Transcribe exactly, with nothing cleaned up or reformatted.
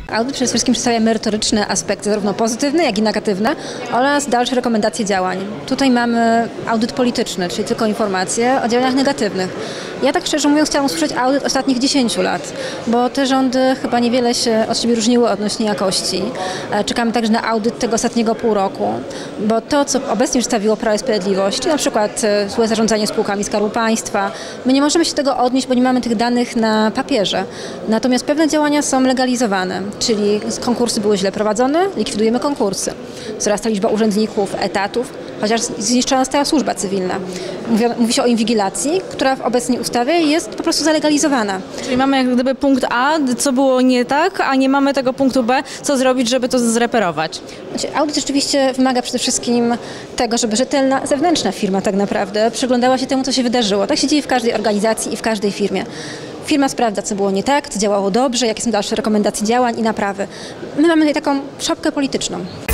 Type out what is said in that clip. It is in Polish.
Audyt przede wszystkim przedstawia merytoryczne aspekty, zarówno pozytywne, jak i negatywne, oraz dalsze rekomendacje działań. Tutaj mamy audyt polityczny, czyli tylko informacje o działaniach negatywnych. Ja tak szczerze mówiąc chciałam usłyszeć audyt ostatnich dziesięciu lat, bo te rządy chyba niewiele się od siebie różniły odnośnie jakości. Czekamy także na audyt tego ostatniego pół roku, bo to, co obecnie przedstawiło Prawo i Sprawiedliwość, czyli na przykład złe zarządzanie spółkami Skarbu Państwa, my nie możemy się do tego odnieść, bo nie mamy tych danych na papierze. Natomiast pewne działania są legalizowane, czyli konkursy były źle prowadzone, likwidujemy konkursy. Wzrasta liczba urzędników, etatów, chociaż zniszczona została służba cywilna. Mówi, mówi się o inwigilacji, która w obecnej ustawie jest po prostu zalegalizowana. Czyli mamy jak gdyby punkt A, co było nie tak, a nie mamy tego punktu B, co zrobić, żeby to zreperować. Znaczy, audyt rzeczywiście wymaga przede wszystkim tego, żeby rzetelna zewnętrzna firma tak naprawdę przyglądała się temu, co się wydarzyło. Tak się dzieje w każdej organizacji i w każdej firmie. Firma sprawdza, co było nie tak, co działało dobrze, jakie są dalsze rekomendacje działań i naprawy. My mamy tutaj taką szopkę polityczną.